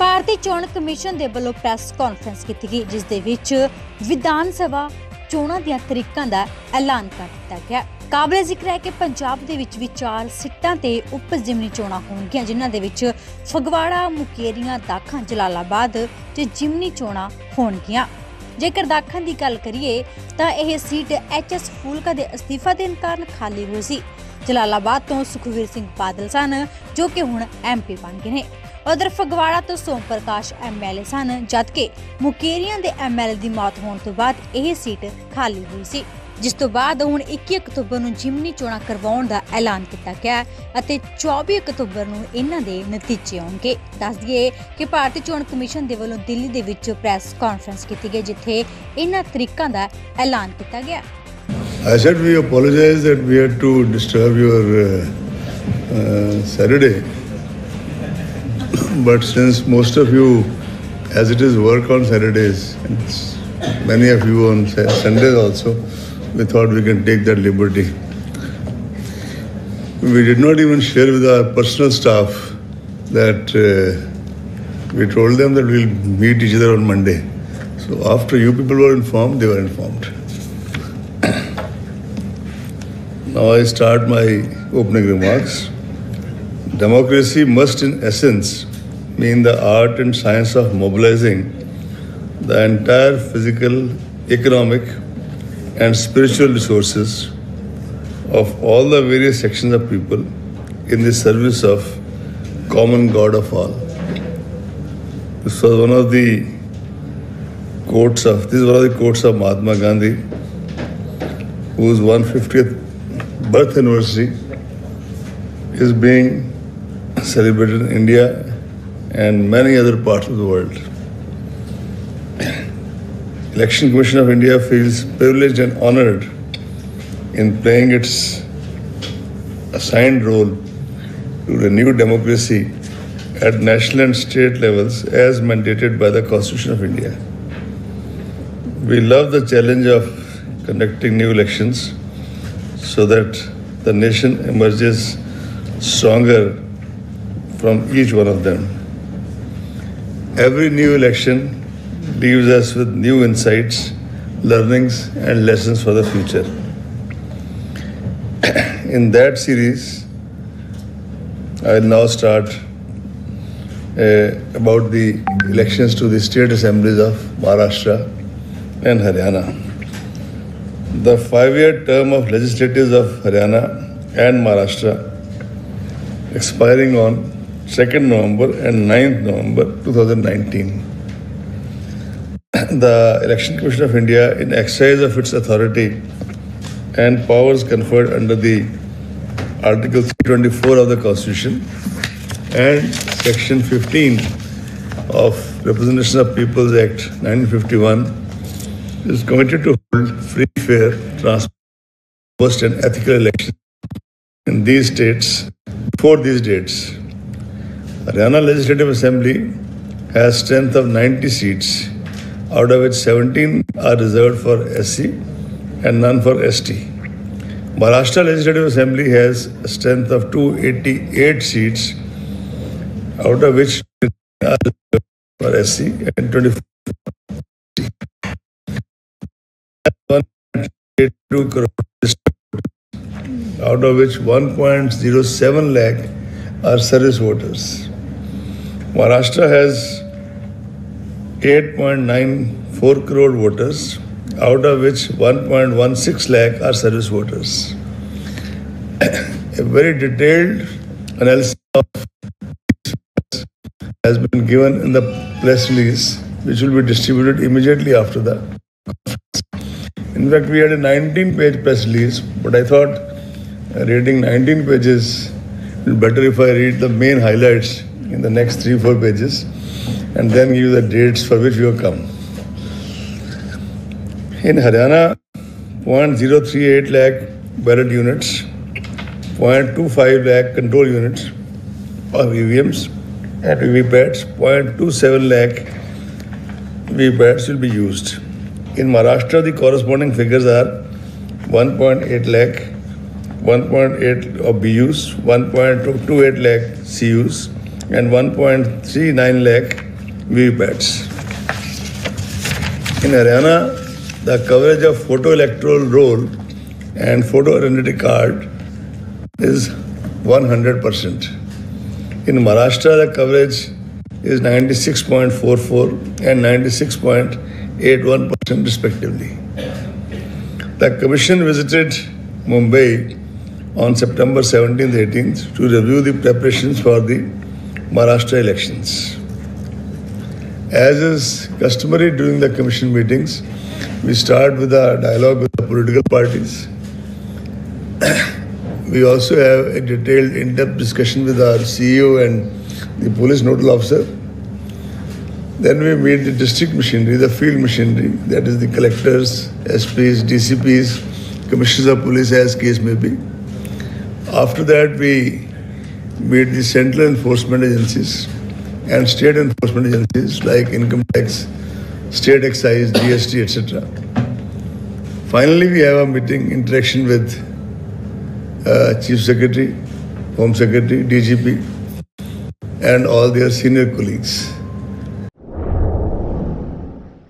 ਭਾਰਤੀ ਚੋਣ ਕਮਿਸ਼ਨ ਦੇ ਵੱਲੋਂ ਪ੍ਰੈਸ ਕਾਨਫਰੰਸ ਕੀਤੀ ਗਈ, ਜਿਸ ਦੇ ਵਿੱਚ ਵਿਧਾਨ ਸਭਾ ਚੋਣਾਂ ਦੀਆਂ ਤਰੀਕਾਂ ਦਾ ਐਲਾਨ ਕਰ ਦਿੱਤਾ ਗਿਆ। ਕਾਬਲੇ ਜ਼ਿਕਰ ਹੈ ਕਿ ਪੰਜਾਬ ਦੇ ਵਿੱਚ ਵੀ 4 ਸੀਟਾਂ ਤੇ ਉਪ ਜ਼ਿਮਨੀ ਚੋਣਾਂ ਹੋਣਗੀਆਂ, ਜਿਨ੍ਹਾਂ ਦੇ ਵਿੱਚ ਫਗਵਾੜਾ, ਮੁਕੇਰੀਆਂ, ਦਾਖਾਂ, ਜਲਾਲਾਬਾਦ ਤੇ ਜ਼ਿਮਨੀ ਚੋਣਾਂ ਹੋਣਗੀਆਂ। ਜੇਕਰ ਦਾਖਾਂ ਦੀ ਗੱਲ ਕਰੀਏ ਤਾਂ ਇਹ ਸੀਟ HS ਫੂਲਕਾ ਦੇ ਅਸਤੀਫਾ ਦੇਣ ਕਾਰਨ ਖਾਲੀ ਹੋਈ ਸੀ। ਜਲਾਲਾਬਾਦ ਤੋਂ ਸੁਖਵੀਰ ਸਿੰਘ ਬਾਦਲ ਸਨ, ਜੋ ਕਿ ਹੁਣ MP ਬਣ ਗਏ ਨੇ। उधर फगवाड़ा तो सोम प्रकाश MLA सन, जबकि मुकेरियां दे MLA दी मौत होने तो बाद यह सीट खाली हुई सी, जिस तो बाद हुण 21 अक्तूबर नूं जिमनी चोणां करवाउण दा ऐलान किया गया अते 24 अक्तूबर नूं इन्हां दे नतीजे आउणगे। दस दईए कि भारतीय चोण कमिशन दे वल्लों दिल्ली दे विच प्रैस कानफ्रेंस कीती गई, जिथे इन्हां तरीकां दा ऐलान किया गया। I said we apologize that we had to disturb your Saturday. But since most of you, as it is, work on Saturdays, and many of you on Sundays also, we thought we can take that liberty. We did not even share with our personal staff that we told them that we'll meet each other on Monday. So after you people were informed, they were informed. Now I start my opening remarks. Democracy must, in essence, mean the art and science of mobilizing the entire physical, economic, and spiritual resources of all the various sections of people in the service of common God of all. This was one of the quotes of Mahatma Gandhi, whose 150th birth anniversary is being celebrated in India and many other parts of the world. Election Commission of India feels privileged and honored in playing its assigned role to renew democracy at national and state levels as mandated by the Constitution of India. We love the challenge of conducting new elections so that the nation emerges stronger from each one of them. Every new election leaves us with new insights, learnings, and lessons for the future. In that series, I will now start about the elections to the state assemblies of Maharashtra and Haryana. The 5-year term of legislatives of Haryana and Maharashtra expiring on 2nd November and 9th November 2019. The Election Commission of India, in exercise of its authority and powers conferred under the Article 324 of the Constitution and Section 15 of Representation of People's Act 1951, is committed to hold free, fair, transparent, and ethical elections in these states before these dates. Haryana Legislative Assembly has strength of 90 seats, out of which 17 are reserved for SC and none for ST. Maharashtra Legislative Assembly has a strength of 288 seats, out of which are reserved for SC and 24 for ST. 1.82 crore, out of which 1.07 lakh are service voters. Maharashtra has 8.94 crore voters, out of which 1.16 lakh are service voters. A very detailed analysis of has been given in the press release, which will be distributed immediately after the conference. In fact, we had a 19-page press release, but I thought reading 19 pages is better if I read the main highlights in the next 3-4 pages and then give you the dates for which we have come. In Haryana, 0.038 lakh ballot units, 0.25 lakh control units of EVMs and VVPATs, 0.27 lakh VVPATs will be used. In Maharashtra, the corresponding figures are 1.8 lakh, 1.8 of BUs, 1.28 lakh CUs, and 1.39 lakh VVPATs. In Haryana, the coverage of photo electoral roll and photo identity card is 100%. In Maharashtra, the coverage is 96.44 and 96.81% respectively. The Commission visited Mumbai on September 17th, 18th to review the preparations for the Maharashtra elections. As is customary during the Commission meetings, we start with a dialogue with the political parties. We also have a detailed, in-depth discussion with our CEO and the police nodal officer. Then we meet the district machinery, the field machinery, that is the collectors, SPs, DCPs, commissioners of police as case may be. After that, we meet the central enforcement agencies and state enforcement agencies like income tax, state excise, GST, etc. Finally, we have a meeting, interaction with Chief Secretary, Home Secretary, DGP, and all their senior colleagues.